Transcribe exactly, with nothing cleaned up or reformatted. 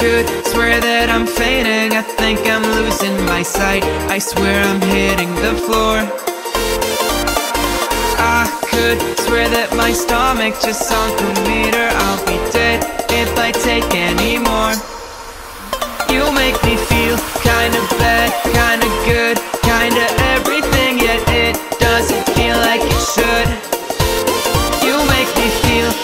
could swear that I'm fainting, I think I'm losing my sight, I swear I'm hitting the floor. I could swear that my stomach just sunk a meter, I'll be dead if I take any more. You make me feel kinda bad, kinda good, kinda everything, yet it doesn't feel like it should. You make me feel